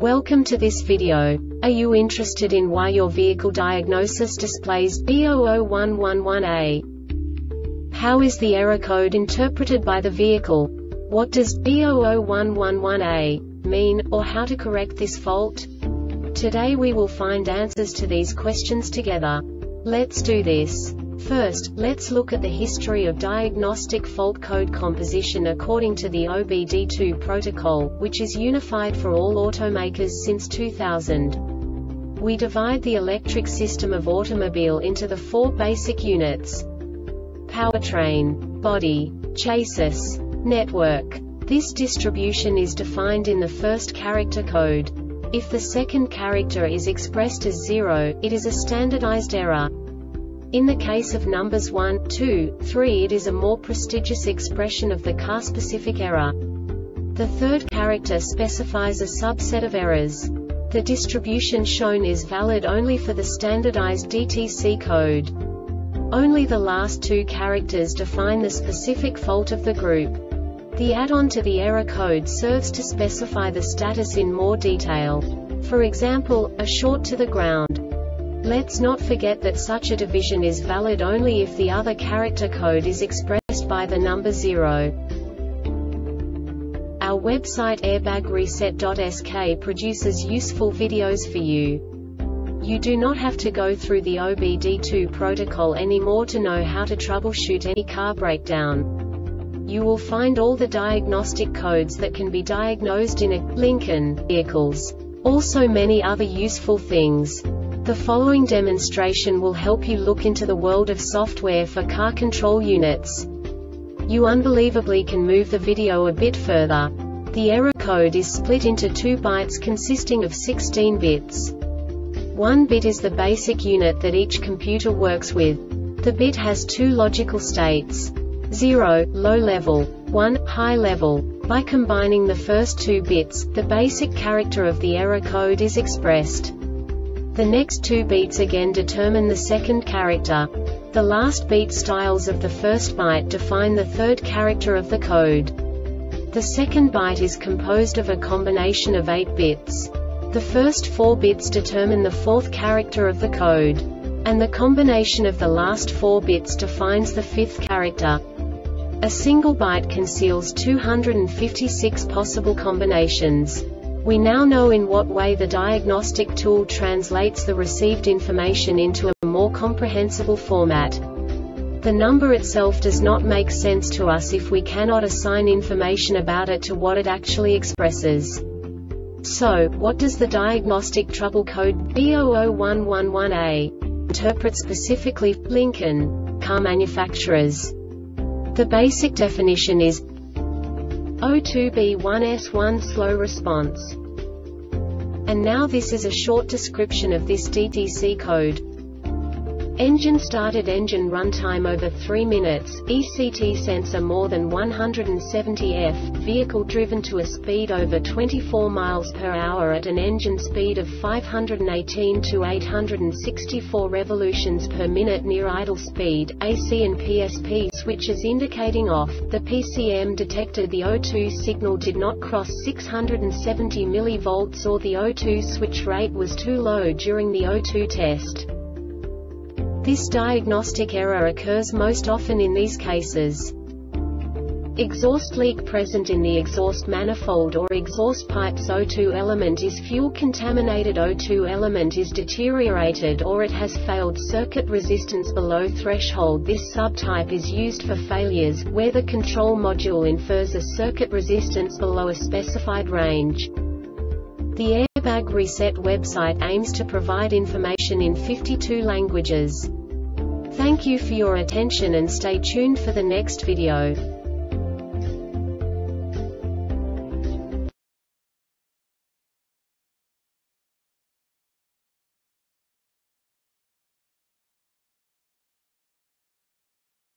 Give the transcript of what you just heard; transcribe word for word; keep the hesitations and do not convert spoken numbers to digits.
Welcome to this video. Are you interested in why your vehicle diagnosis displays B zero zero one one one A? How is the error code interpreted by the vehicle? What does B zero zero one one one A mean, or how to correct this fault? Today we will find answers to these questions together. Let's do this. First, let's look at the history of diagnostic fault code composition according to the O B D two protocol, which is unified for all automakers since two thousand. We divide the electric system of automobile into the four basic units: powertrain, body, chassis, network. This distribution is defined in the first character code. If the second character is expressed as zero, it is a standardized error. In the case of numbers one, two, three, it is a more prestigious expression of the car-specific error. The third character specifies a subset of errors. The distribution shown is valid only for the standardized D T C code. Only the last two characters define the specific fault of the group. The add-on to the error code serves to specify the status in more detail. For example, a short to the ground. Let's not forget that such a division is valid only if the other character code is expressed by the number zero. Our website airbag reset dot S K produces useful videos for you. You do not have to go through the O B D two protocol anymore to know how to troubleshoot any car breakdown. You will find all the diagnostic codes that can be diagnosed in a Lincoln vehicles. Also many other useful things. The following demonstration will help you look into the world of software for car control units. You unbelievably can move the video a bit further. The error code is split into two bytes consisting of sixteen bits. One bit is the basic unit that each computer works with. The bit has two logical states: zero, low level, one, high level. By combining the first two bits, the basic character of the error code is expressed. The next two beats again determine the second character. The last beat styles of the first byte define the third character of the code. The second byte is composed of a combination of eight bits. The first four bits determine the fourth character of the code. And the combination of the last four bits defines the fifth character. A single byte conceals two hundred fifty-six possible combinations. We now know in what way the diagnostic tool translates the received information into a more comprehensible format. The number itself does not make sense to us if we cannot assign information about it to what it actually expresses. So, what does the diagnostic trouble code B zero zero one one one A interpret specifically for Lincoln car manufacturers? The basic definition is O two B one S one slow response. And now this is a short description of this D T C code. Engine started, engine runtime over three minutes, E C T sensor more than one hundred seventy F, vehicle driven to a speed over twenty-four miles per hour at an engine speed of five hundred eighteen to eight hundred sixty-four revolutions per minute near idle speed, A C and P S P switches indicating off. The P C M detected the O two signal did not cross six hundred seventy millivolts or the O two switch rate was too low during the O two test. This diagnostic error occurs most often in these cases: exhaust leak present in the exhaust manifold or exhaust pipe's O two element is fuel contaminated, O two element is deteriorated, or it has failed circuit resistance below threshold. This subtype is used for failures where the control module infers a circuit resistance below a specified range. The Airbag Reset website aims to provide information in fifty-two languages. Thank you for your attention and stay tuned for the next video.